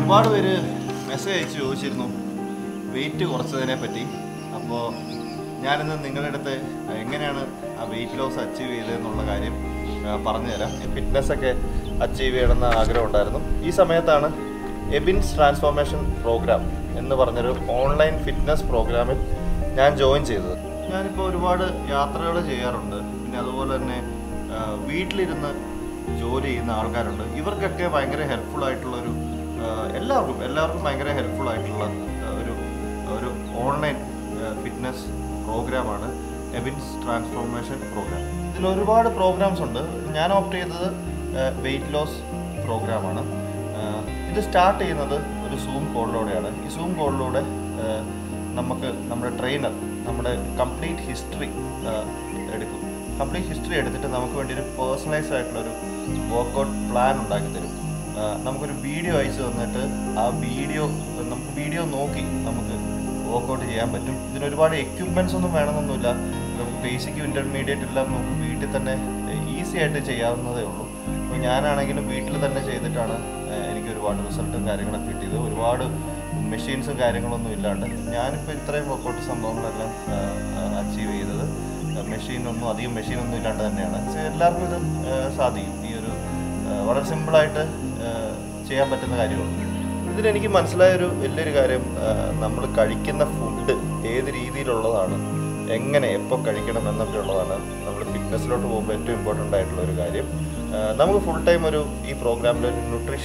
ഒരുപാട് പേര് മെസ്സേജ് അയച്ച് ചോദിച്ചിരുന്നു വെയിറ്റ് കുറച്ചതിനെ പറ്റി. അപ്പോൾ ഞാനിന്ന് നിങ്ങളുടെ അടുത്ത് എങ്ങനെയാണ് ആ വെയിറ്റ് ലോസ് അച്ചീവ് ചെയ്തതെന്നുള്ള കാര്യം പറഞ്ഞുതരാം. ഫിറ്റ്നസ്സൊക്കെ അച്ചീവ് ചെയ്യണമെന്ന് ആഗ്രഹം ഉണ്ടായിരുന്നു. ഈ സമയത്താണ് എബിൻസ് ട്രാൻസ്ഫോർമേഷൻ പ്രോഗ്രാം എന്ന് പറഞ്ഞൊരു ഓൺലൈൻ ഫിറ്റ്നസ് പ്രോഗ്രാമിൽ ഞാൻ ജോയിൻ ചെയ്തത്. ഞാനിപ്പോൾ ഒരുപാട് യാത്രകൾ ചെയ്യാറുണ്ട്. പിന്നെ അതുപോലെ തന്നെ വീട്ടിലിരുന്ന് ജോലി ചെയ്യുന്ന ആൾക്കാരുണ്ട്. ഇവർക്കൊക്കെ ഭയങ്കര ഹെൽപ്ഫുൾ ആയിട്ടുള്ളൊരു എല്ലാവർക്കും ഭയങ്കര ഹെൽപ്ഫുൾ ആയിട്ടുള്ള ഒരു ഓൺലൈൻ ഫിറ്റ്നസ് പ്രോഗ്രാമാണ് എബിൻസ് ട്രാൻസ്ഫോർമേഷൻ പ്രോഗ്രാം. ഇതിൽ ഒരുപാട് പ്രോഗ്രാംസ് ഉണ്ട്. ഞാൻ ഓപ്റ്റ് ചെയ്തത് വെയിറ്റ് ലോസ് പ്രോഗ്രാമാണ്. ഇത് സ്റ്റാർട്ട് ചെയ്യുന്നത് ഒരു സൂം കോളിലൂടെയാണ്. ഈ സൂം കോളിലൂടെ നമുക്ക് നമ്മുടെ ട്രെയിനർ നമ്മുടെ കംപ്ലീറ്റ് ഹിസ്റ്ററി എടുക്കും. കംപ്ലീറ്റ് ഹിസ്റ്ററി എടുത്തിട്ട് നമുക്ക് വേണ്ടി ഒരു പേഴ്സണലൈസ്ഡ് ആയിട്ടുള്ളൊരു വർക്കൗട്ട് പ്ലാൻ ഉണ്ടാക്കി തരും. നമുക്കൊരു വീഡിയോ അയച്ചു തന്നിട്ട് ആ വീഡിയോ നോക്കി നമുക്ക് വർക്കൗട്ട് ചെയ്യാൻ പറ്റും. ഇതിനൊരുപാട് എക്യുപ്മെൻറ്റ്സ് ഒന്നും വേണമെന്നൊന്നുമില്ല. നമുക്ക് ബേസിക് ഇൻ്റർമീഡിയറ്റ് എല്ലാം നമുക്ക് വീട്ടിൽ തന്നെ ഈസി ആയിട്ട് ചെയ്യാവുന്നതേ ഉള്ളൂ. അപ്പോൾ ഞാനാണെങ്കിലും വീട്ടിൽ തന്നെ ചെയ്തിട്ടാണ് എനിക്ക് ഒരുപാട് റിസൾട്ടും കാര്യങ്ങളൊക്കെ കിട്ടിയത്. ഒരുപാട് മെഷീൻസും കാര്യങ്ങളൊന്നും ഇല്ലാണ്ട് ഞാനിപ്പോൾ ഇത്രയും വർക്കൗട്ട് സംഭവങ്ങളെല്ലാം അച്ചീവ് ചെയ്തത് അധികം മെഷീനൊന്നും ഇല്ലാണ്ട് തന്നെയാണ്. എല്ലാവർക്കും ഇത് സാധിക്കും. ഈ ഒരു വളരെ സിമ്പിളായിട്ട് ചെയ്യാൻ പറ്റുന്ന കാര്യമാണ്. ഇതിലെനിക്ക് മനസ്സിലായൊരു വലിയൊരു കാര്യം, നമ്മൾ കഴിക്കുന്ന ഫുഡ് ഏത് രീതിയിലുള്ളതാണ്, എങ്ങനെ എപ്പോൾ കഴിക്കണം എന്നൊക്കെ ഉള്ളതാണ് നമ്മൾ ഫിറ്റ്നസ്സിലോട്ട് പോകുമ്പോൾ ഏറ്റവും ഇമ്പോർട്ടൻ്റ് ആയിട്ടുള്ളൊരു കാര്യം. നമുക്ക് ഫുൾ ടൈം ഈ പ്രോഗ്രാമിൽ ഒരു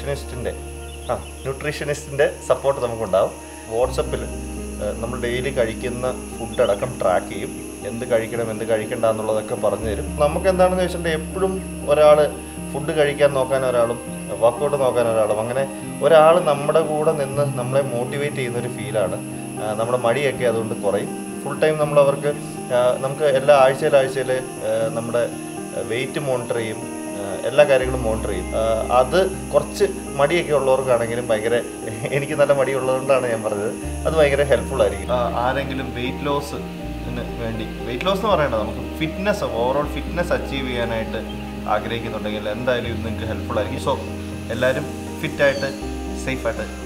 ന്യൂട്രീഷനിസ്റ്റിൻ്റെ സപ്പോർട്ട് നമുക്കുണ്ടാവും. വാട്സപ്പിൽ നമ്മൾ ഡെയിലി കഴിക്കുന്ന ഫുഡ് അടക്കം ട്രാക്ക് ചെയ്യും. എന്ത് കഴിക്കണം എന്ത് കഴിക്കണ്ട എന്നുള്ളതൊക്കെ പറഞ്ഞു തരും. നമുക്ക് എന്താണെന്ന് വെച്ചിട്ടുണ്ടെങ്കിൽ എപ്പോഴും ഒരാൾ ഫുഡ് കഴിക്കാൻ നോക്കാൻ ഒരാളും വർക്കൗട്ട് നോക്കാൻ ഒരാളും അങ്ങനെ ഒരാൾ നമ്മുടെ കൂടെ നിന്ന് നമ്മളെ മോട്ടിവേറ്റ് ചെയ്യുന്നൊരു ഫീലാണ്. നമ്മുടെ മടിയൊക്കെ അതുകൊണ്ട് കുറയും. ഫുൾ ടൈം നമുക്ക് എല്ലാ ആഴ്ചയിൽ നമ്മുടെ വെയിറ്റ് മോണിറ്റർ ചെയ്യും, എല്ലാ കാര്യങ്ങളും മോണിറ്റർ ചെയ്യും. അത് കുറച്ച് മടിയൊക്കെ ഉള്ളവർക്കാണെങ്കിലും എനിക്ക് നല്ല മടിയുള്ളതുകൊണ്ടാണ് ഞാൻ പറഞ്ഞത്, അത് ഭയങ്കര ഹെൽപ്ഫുൾ ആയിരിക്കും. ആരെങ്കിലും വെയിറ്റ് ലോസ് എന്ന് പറയേണ്ടത് നമുക്ക് ഓവറോൾ ഫിറ്റ്നസ് അച്ചീവ് ചെയ്യാനായിട്ട് ആഗ്രഹിക്കുന്നുണ്ടെങ്കിൽ എന്തായാലും ഇത് നിങ്ങൾക്ക് ഹെൽപ്ഫുൾ ആയിരിക്കും. സോ എല്ലാവരും ഫിറ്റായിട്ട് സേഫായിട്ട്